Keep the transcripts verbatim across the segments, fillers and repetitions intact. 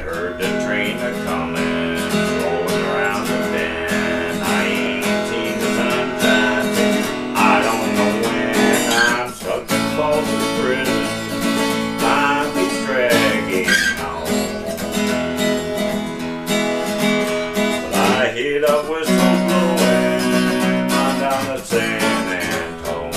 heard the train a-comin', rolling around the bend. I ain't seen the sunshine since I don't know when. I'm stuck in Folsom Prison, my feet's dragging on. But I hear the whistle blowing on down the San Antone.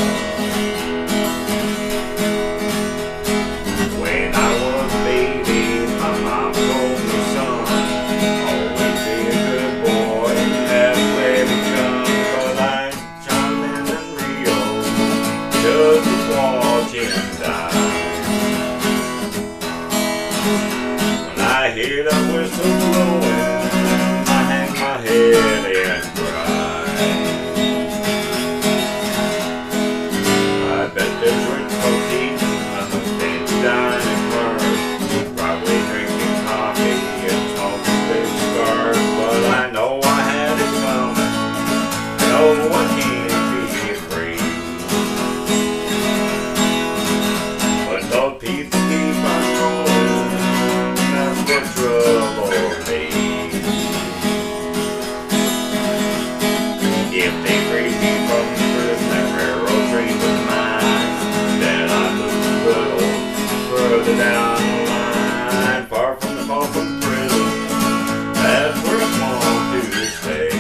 When I was a baby, my mom told me, son, always be a good boy and never play with guns. But I'm charming and real, just watch him die. When I hear the whistle blowing, I hang my head and cry. I bet there's rich folks eating on the stage dining cars, probably drinking coffee and smoking big cigars. But I know I had it coming. No, I can't be free. But those people keep on rolling, that's what trouble me. If they free me from the prison, that railroad train was mine, then I'd move a little further down the line, far from the Folsom Prison. That's where I want to stay.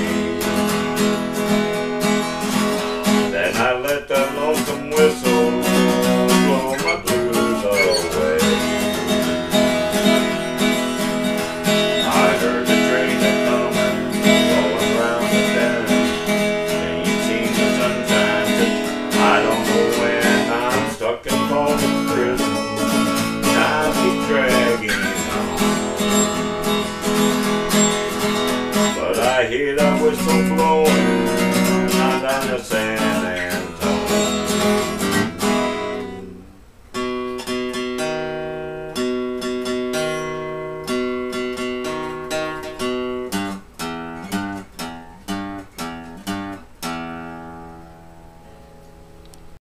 Then I let that lonesome whistle blow my blues away. I heard the train a-comin', rolling round the bend. Ain't seen the sunshine since I don't know when. I'm stuck in Folsom Prison, I keep dragging on. But I hear the whistle blowing on down the San Antone.